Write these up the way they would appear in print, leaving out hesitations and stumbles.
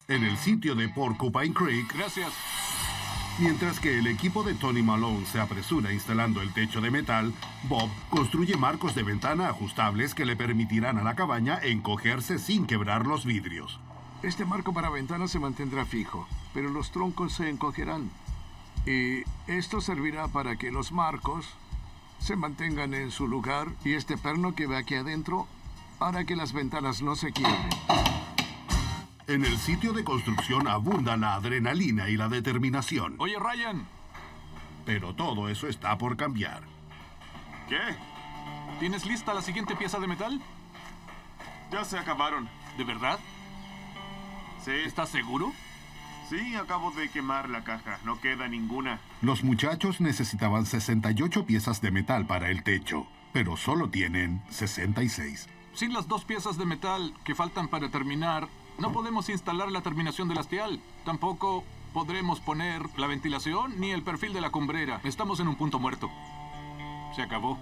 En el sitio de Porcupine Creek, Gracias. mientras que el equipo de Tony Malone se apresura instalando el techo de metal, Bob construye marcos de ventana ajustables que le permitirán a la cabaña encogerse sin quebrar los vidrios. Este marco para ventanas se mantendrá fijo, pero los troncos se encogerán. Y esto servirá para que los marcos se mantengan en su lugar y este perno que ve aquí adentro hará que las ventanas no se quiebren. En el sitio de construcción abunda la adrenalina y la determinación. Oye, Ryan, Pero todo eso está por cambiar. ¿Qué? ¿tienes lista la siguiente pieza de metal? Ya se acabaron. ¿De verdad? Sí, ¿Estás seguro? sí, acabo de quemar la caja. No queda ninguna. Los muchachos necesitaban 68 piezas de metal para el techo, pero solo tienen 66. Sin las 2 piezas de metal que faltan para terminar, no podemos instalar la terminación del hastial. Tampoco podremos poner la ventilación ni el perfil de la cumbrera. Estamos en un punto muerto. Se acabó.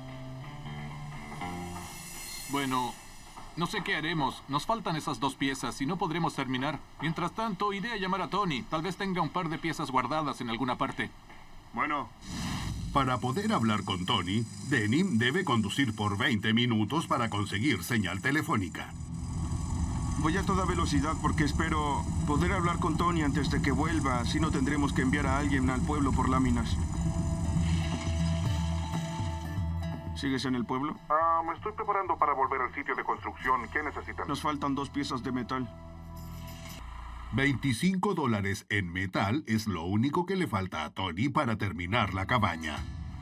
Bueno, no sé qué haremos. Nos faltan esas 2 piezas y no podremos terminar. Mientras tanto, iré a llamar a Tony. Tal vez tenga un par de piezas guardadas en alguna parte. Bueno, Para poder hablar con Tony, Denim debe conducir por 20 minutos para conseguir señal telefónica. Voy a toda velocidad porque espero poder hablar con Tony antes de que vuelva. Así no tendremos que enviar a alguien al pueblo por láminas. ¿Sigues en el pueblo? Me estoy preparando para volver al sitio de construcción. ¿Qué necesitan? Nos faltan 2 piezas de metal. $25 en metal es lo único que le falta a Tony para terminar la cabaña.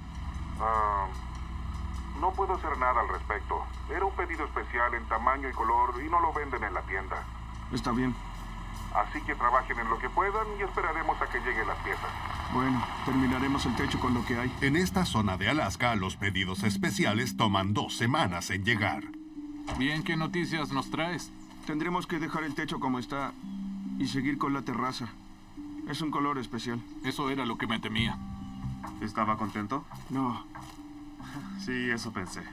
No puedo hacer nada al respecto. Era un pedido especial en tamaño y color y no lo venden en la tienda. Está bien. Así que trabajen en lo que puedan y esperaremos a que lleguen las piezas. Bueno, terminaremos el techo con lo que hay. En esta zona de Alaska, los pedidos especiales toman 2 semanas en llegar. Bien, ¿qué noticias nos traes? Tendremos que dejar el techo como está y seguir con la terraza. Es un color especial. Eso era lo que me temía. ¿estaba contento? No, Sí, eso pensé.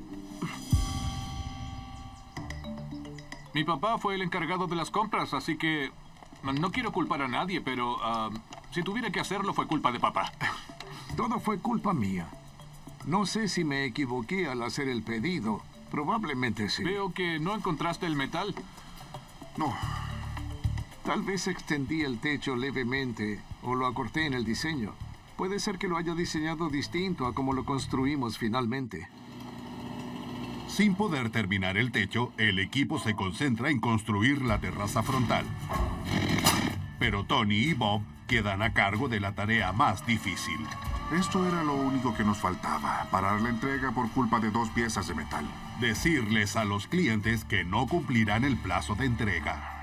Mi papá fue el encargado de las compras, así que no quiero culpar a nadie, pero si tuviera que hacerlo fue culpa de papá. Todo fue culpa mía. No sé si me equivoqué al hacer el pedido. Probablemente sí. Veo que no encontraste el metal. No. Tal vez extendí el techo levemente o lo acorté en el diseño. Puede ser que lo haya diseñado distinto a como lo construimos finalmente. Sin poder terminar el techo, el equipo se concentra en construir la terraza frontal. Pero Tony y Bob quedan a cargo de la tarea más difícil. Esto era lo único que nos faltaba. Parar la entrega por culpa de 2 piezas de metal. Decirles a los clientes que no cumplirán el plazo de entrega.